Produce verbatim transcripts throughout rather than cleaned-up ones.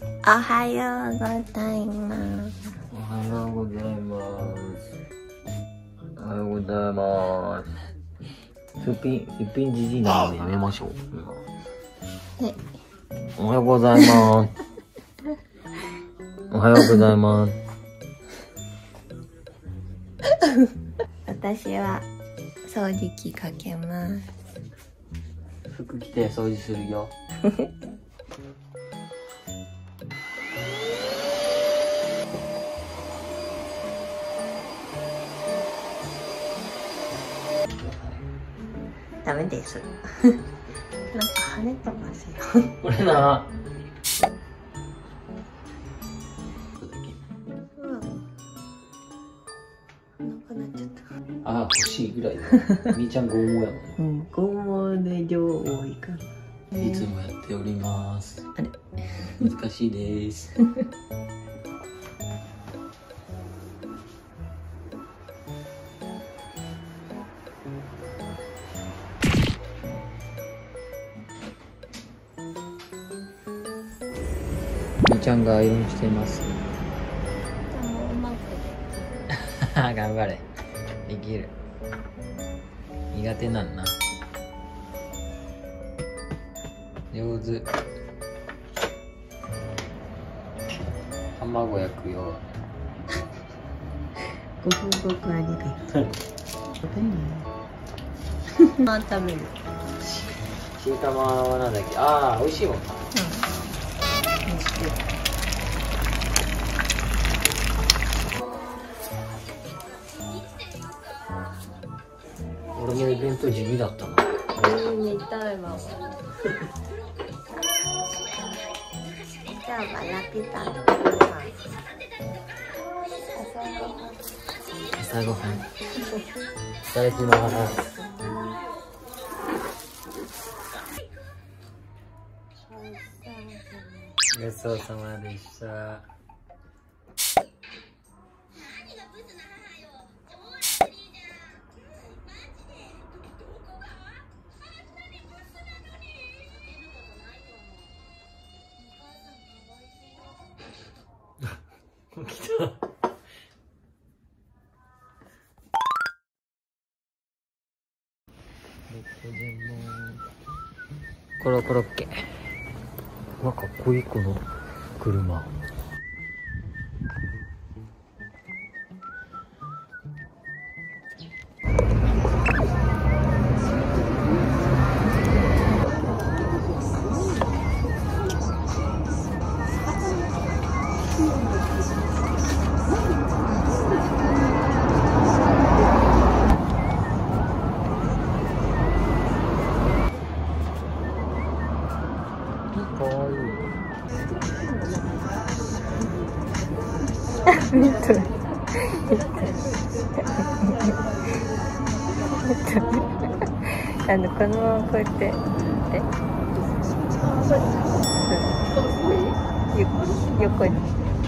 おはようございます。 おはようございます。おはようございます。すっぴん、すっぴんじじいなのでやめましょう。はい。おはようございます。おはようございます。 私は掃除機かけます。 服着て掃除するよ。 ダメです。なんか跳ねてますよ。 これな。ああ、欲しいぐらいだ。みーちゃん拷問やもん。 うん、拷問で量多いから。 いつもやっております。あれ、難しいです。みーちゃんがアイロンしています。頑張れ。できる。苦手なんな。上手。卵焼くよ。 ご報告ありがとう。何？あ、食べる。 新玉はなんだっけ？ああ、美味しいもんな。うん。美味しい。俺のイベント地味だったな。 うん、見たいわ。じゃあ、まラピュタの朝ごはん。いただきます。ごちそうさまでした。来た。コロコロッケ。うわ、かっこいいこの車。かわいい。 見て。あのこのままこうやってえよ横に。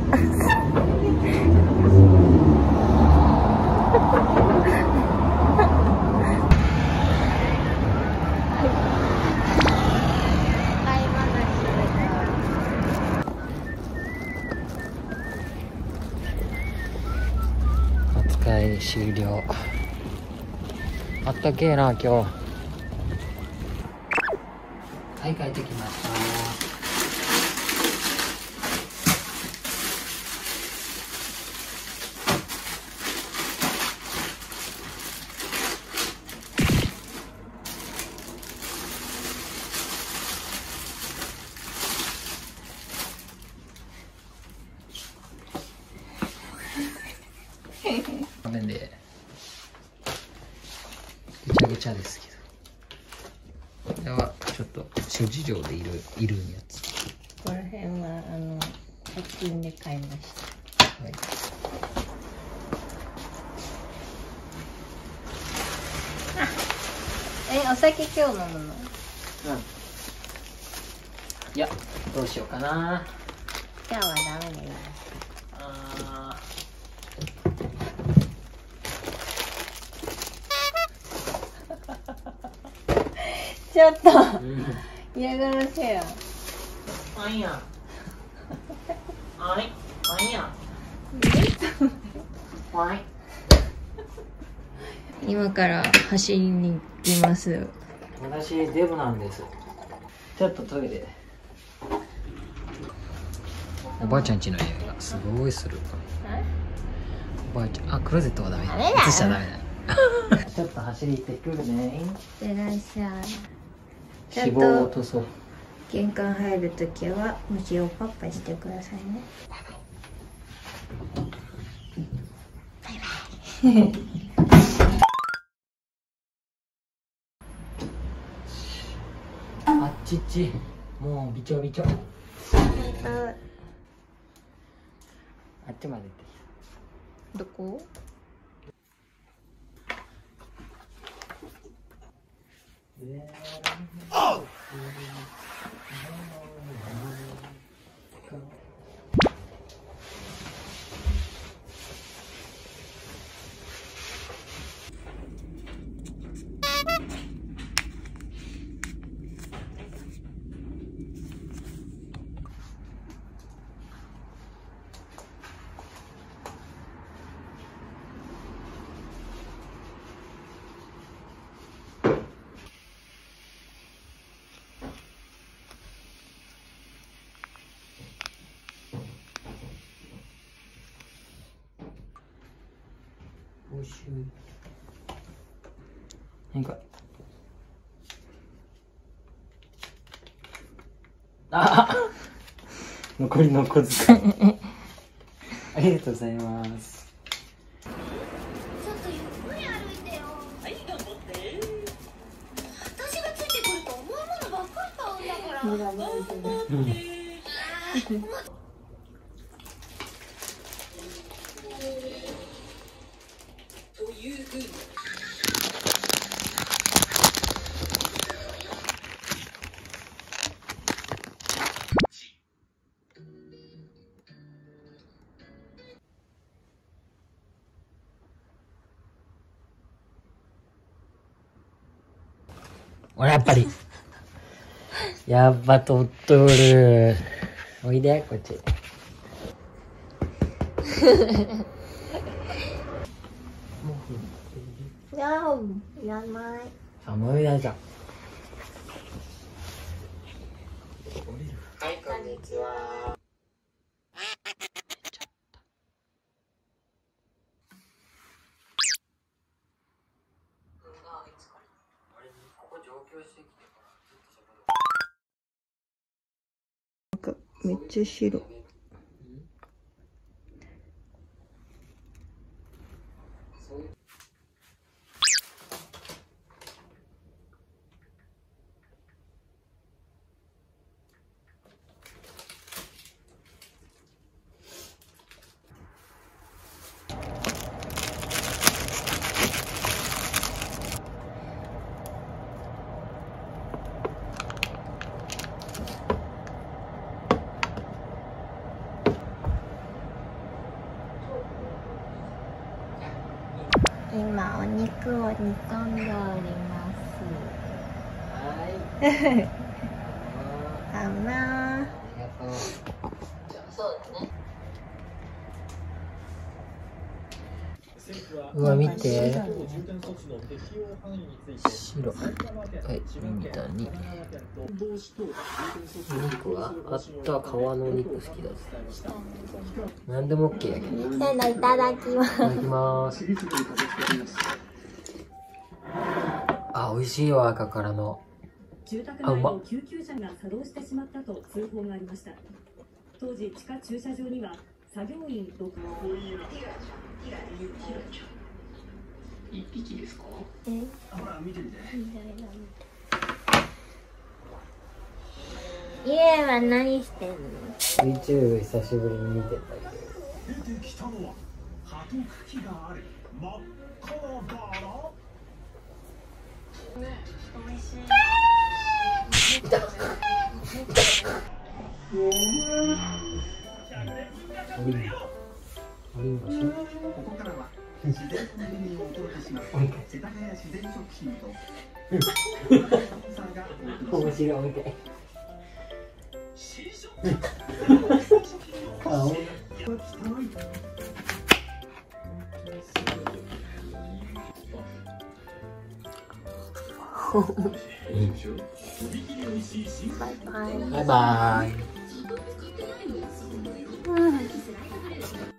扱い終了。あったけえな今日。はい、帰ってきました。画面でぐちゃぐちゃですけど、これはちょっと諸事情でいるいるやつ。 ここら辺はあのひゃく均で買いました。はい。あ、え、お酒今日飲むの？うん。 いや、どうしようかな。 今日はダメだよ。 あちょっと嫌がらせや。 あんや。 はい、はいや。はい。 今から走りに行きます。 私デブなんです。ちょっとトイレ。おばあちゃん家の家がすごいする。おばあちゃん、あ、クローゼットはダメ。 ダメだよ映しちゃダメだ。ちょっと走り行ってくるね。 いってらっしゃい。ちゃん脂肪を落ととそう。 玄関入るときは虫をパッパしてくださいね。バイバイ。 あっちっち、もうびちょびちょ。あっちまで行って。 どこ？ おいしい。なんか。あ残りの小遣い。ありがとうございます。 ちょっとゆっくり歩いてよ。はい、頑張って。私がついてくると重いものばっかり買うんだから。頑張って。というふうに。 俺やっぱり。やっぱ取っとる。おいで、こっち。 いやー、いらない。 寒いなじゃん。はい、こんにちは。 めっちゃ白。今お肉を煮込んでおります。 はい。 かな。 ありがとう。そうだね。うわ、見て。白。はい、みたいに。お肉はあった皮のお肉好きだぜ。何でも OK やけど。 せーの、いただきます。 いただきます。あ、美味しいわ、赤からの。 住宅内の救急車が作動してしまったと通報がありました。当時、地下駐車場には作業員ろく一匹ですか？ え、 ほら見てみて。 イエは何してんの？ YouTube 久しぶりに見てたけど。 出てきたのは葉と茎がある真っ赤なバラ。ね、美味しい。 オリンゴ。オリンゴしょ。 ここからは自然のメニューをお届けします。世田谷自然食品と面白い、見て。 バイバイ。 うん